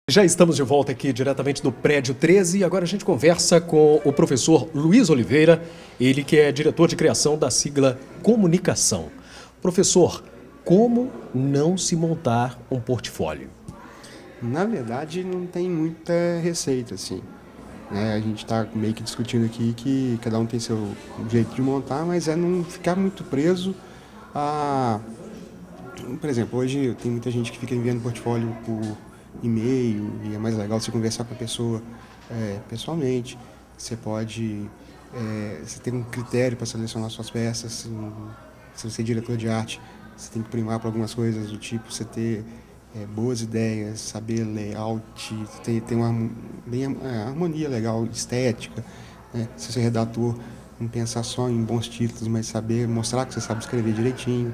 Já estamos de volta aqui diretamente do Prédio 13 e agora a gente conversa com o professor Luiz Oliveira, ele que é diretor de criação da sigla Comunicação. Professor, como não se montar um portfólio? Na verdade, não tem muita receita, assim. A gente está meio que discutindo aqui que cada um tem seu jeito de montar, mas é não ficar muito preso a... Por exemplo, hoje tem muita gente que fica enviando portfólio por e-mail e é mais legal você conversar com a pessoa pessoalmente. Você pode... você tem um critério para selecionar suas peças. Se você é diretor de arte, você tem que primar para algumas coisas do tipo você ter boas ideias, saber layout, ter uma harmonia legal, estética, né? Se você é redator, não pensar só em bons títulos, mas saber mostrar que você sabe escrever direitinho.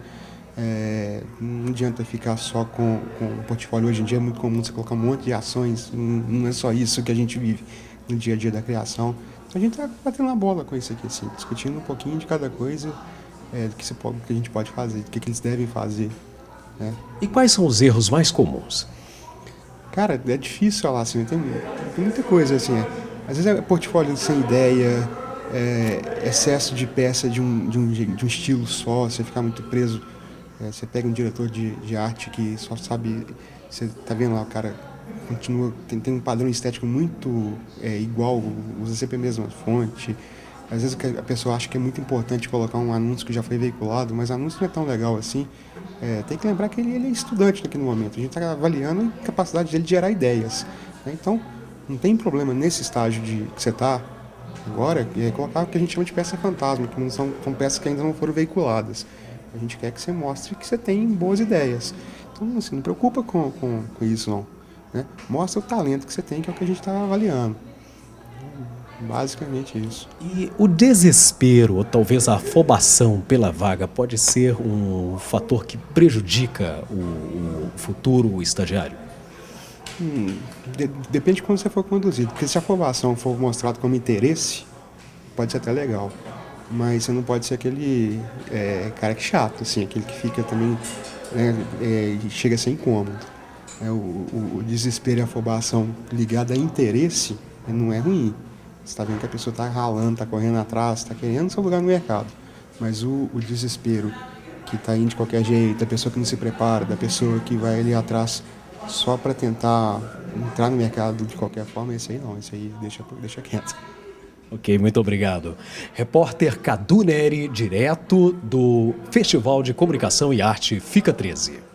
Não adianta ficar só com o portfólio. Hoje em dia é muito comum você colocar um monte de ações, não é só isso que a gente vive no dia a dia da criação. Então a gente está batendo na bola com isso aqui, assim, discutindo um pouquinho de cada coisa, do que a gente pode fazer, do que eles devem fazer. E quais são os erros mais comuns? Cara, é difícil falar assim, tem muita coisa assim. Às vezes é portfólio sem ideia, excesso de peça de um estilo só, você ficar muito preso. Você pega um diretor de arte que só sabe, você tá vendo lá, o cara continua, tem um padrão estético muito igual, usa sempre a mesma fonte. Às vezes a pessoa acha que é muito importante colocar um anúncio que já foi veiculado, mas o anúncio não é tão legal assim. Tem que lembrar que ele é estudante naquele momento, a gente está avaliando a capacidade dele de gerar ideias, né? Então, não tem problema nesse estágio que você está agora, colocar o que a gente chama de peça fantasma, que não são peças que ainda não foram veiculadas. A gente quer que você mostre que você tem boas ideias. Então, assim, não preocupa com isso, não, né? Mostra o talento que você tem, que é o que a gente está avaliando. Basicamente isso. E o desespero, ou talvez a afobação pela vaga, pode ser um fator que prejudica o futuro estagiário? Depende de como você for conduzido. Porque se a afobação for mostrada como interesse, pode ser até legal. Mas você não pode ser aquele cara que é chato, assim, aquele que fica também, chega a ser incômodo. O desespero e a afobação ligada a interesse não é ruim. Você está vendo que a pessoa está ralando, está correndo atrás, está querendo seu lugar no mercado. Mas o desespero que está indo de qualquer jeito, da pessoa que não se prepara, da pessoa que vai ali atrás só para tentar entrar no mercado de qualquer forma, esse aí não, esse aí deixa quieto. Ok, muito obrigado. Repórter Cadu Neri, direto do Festival de Comunicação e Arte Fica 13.